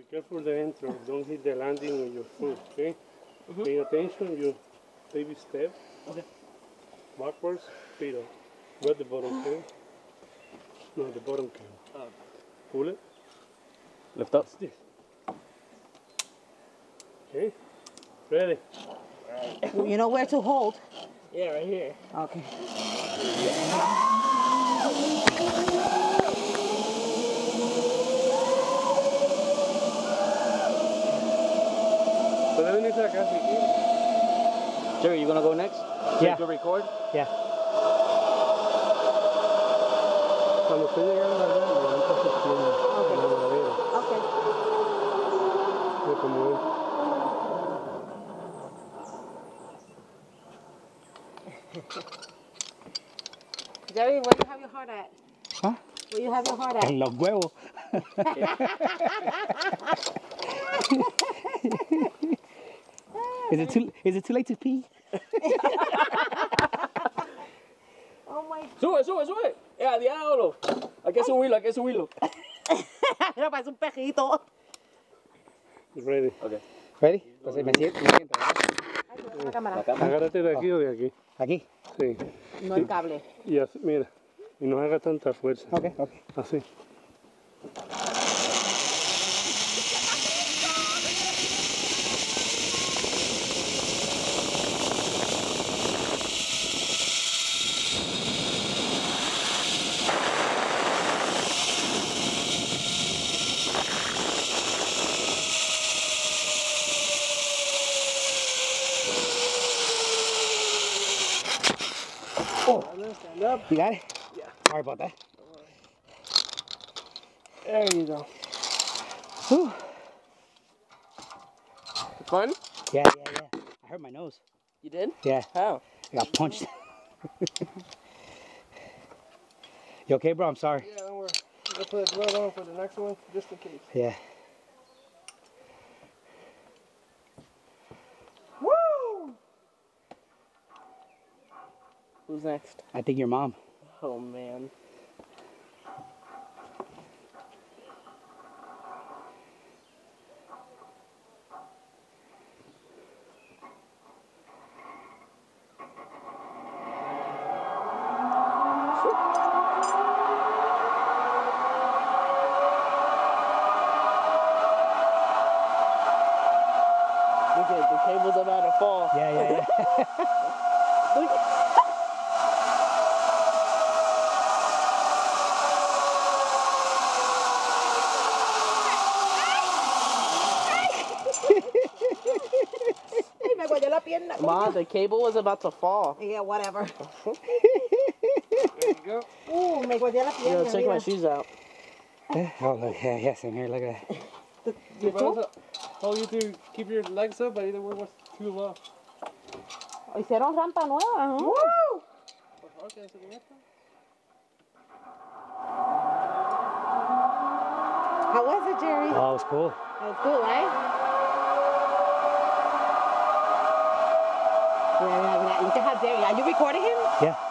Careful the entrance. Don't hit the landing with your foot, okay? Pay attention, you baby step. Okay. Backwards, feet up. Where the bottom came? No, the bottom came. Pull it. Lift up. This. Okay. Ready. You know where to hold? Yeah, right here. Okay. Jerry, you gonna go next? Yeah. To record? Yeah. Cuando esté llegando allá, levanta sus piernas en la madera. Okay. Como es. Jerry, where you have your heart at? Huh? Where you have your heart at? En los huevos. Is it too late to pee? Oh my. Sube, sube, sube. Diablo. Hay que subirlo, hay que subirlo. Mira, parece un pejito. Ready. Okay. Ready? Entonces me siento. La cámara. Agárrate de aquí o de aquí. Aquí. Sí. No el cable. Y así, mira. Y no haga tanta fuerza. Okay, okay. Así. Oh, you got it? Yeah. Sorry about that. There you go. Whew. Fun? Yeah. I hurt my nose. You did? Yeah. How? I got punched. You okay, bro? I'm sorry. Yeah, don't worry. I'm gonna put a glove on for the next one, just in case. Yeah. Woo! Who's next? I think your mom. Oh, man. Look at the cable's about to fall. Yeah. Look. Ay, me guayó la pierna. Ma, the cable was about to fall. Yeah, whatever. There you go. Me guayó la pierna. Yo, take my shoes out. Oh, look. Yeah, same here. Look at that. You too? Hold you to keep your legs up, but either way was too low. Hicieron rampa nueva, ¿no? Woo! Okay, so the next one. How was it, Jerry? Oh, it was cool. That was cool, right? Yeah. Look at how Jerry. Are you recording him? Yeah.